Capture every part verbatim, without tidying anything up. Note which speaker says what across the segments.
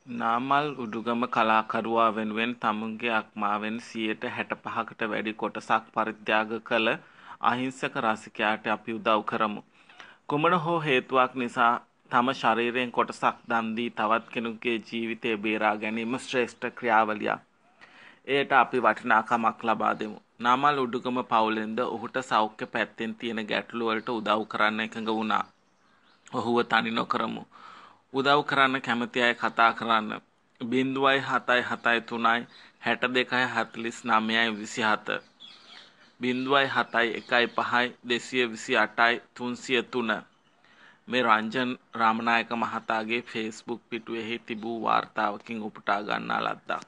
Speaker 1: නාමල් උඩුගම කලාකරුවා වෙනුවෙන් තමුන්ගේ අක්මාවෙන් සියයට හැට පහකට වැඩි කොටසක් පරිත්‍යාග කළ අහිංසක රසිකයාට අපි උදව් කරමු. කුමන හෝ හේතුවක් නිසා තම ශරීරයෙන් කොටසක් දන් දී තවත් කෙනෙකුගේ ජීවිතය බේරා ගැනීම ශ්‍රේෂ්ඨ ක්‍රියාවලියක්. එයට අපි වටිනාකමක් ලබා දෙමු. නාමල් උඩුගම පවුලෙන්ද ඔහුට සෞඛ්‍ය පැත්තෙන් තියෙන ගැටලු වලට උදව් කරන්න එකඟ වුණා. ඔහුව තනි නොකරමු. උදව් කරන්න කැමති අය කතා කරන්න බිංදුවයි හතයි හතයි තුනයි හැට දෙකයි හතළිස් නවයයි විසිහත බිංදුවයි හතයි එකයි පහයි දෙසිය විසි අටයි තුන්සිය තුන. මේ රංජන් රාමනායක මහතාගේ ෆේස්බුක් පිටුවෙහි තිබූ වාර්තාවකින් උපුටා ගන්නා ලද්දක්.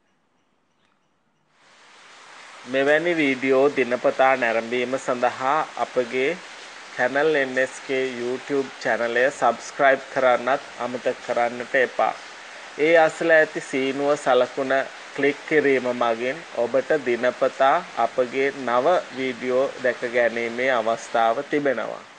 Speaker 1: මෙවැනි වීඩියෝ දිනපතා නැරඹීම සඳහා අපගේ channel N S K YouTube channel එක subscribe කරන්නත් අමතක කරන්නට එපා. ඒ අසල ඇති සීනුව සලකුණ ක්ලික් කිරීම මගින් ඔබට දිනපතා අපගේ නව වීඩියෝ දැක ගැනීමේ අවස්ථාව තිබෙනවා.